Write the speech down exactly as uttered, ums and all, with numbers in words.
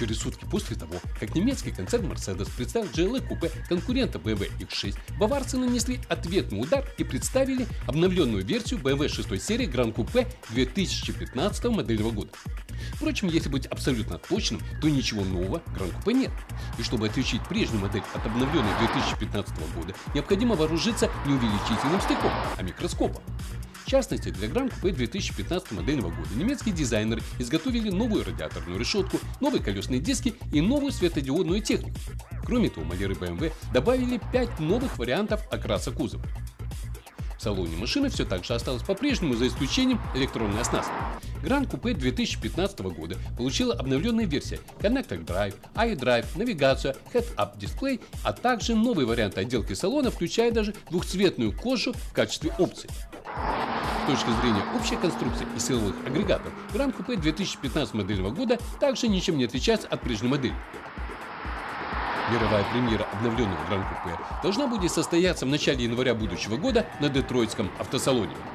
Через сутки после того, как немецкий концерн Mercedes представил джи эл и-купе конкурента бэ эм вэ икс шесть, баварцы нанесли ответный удар и представили обновленную версию бэ эм вэ шестой серии Grand Coupe две тысячи пятнадцатого модельного года. Впрочем, если быть абсолютно точным, то ничего нового Grand Coupe нет. И чтобы отличить прежнюю модель от обновленной две тысячи пятнадцатого года, необходимо вооружиться не увеличительным стеклом, а микроскопом. В частности, для Grand Coupe две тысячи пятнадцатого модельного года немецкие дизайнеры изготовили новую радиаторную решетку, новые колесные диски и новую светодиодную технику. Кроме того, маляры бэ эм вэ добавили пять новых вариантов окраса кузова. В салоне машины все так же осталось по-прежнему, за исключением электронной оснастки. Grand Coupe две тысячи пятнадцатого года получила обновленная версия Connector Drive, iDrive, навигацию, Head-Up дисплей, а также новый вариант отделки салона, включая даже двухцветную кожу в качестве опции. С точки зрения общей конструкции и силовых агрегатов, Grand Coupe две тысячи пятнадцатого модельного года также ничем не отличается от прежней модели. Мировая премьера обновленного Grand Coupe должна будет состояться в начале января будущего года на Детройтском автосалоне.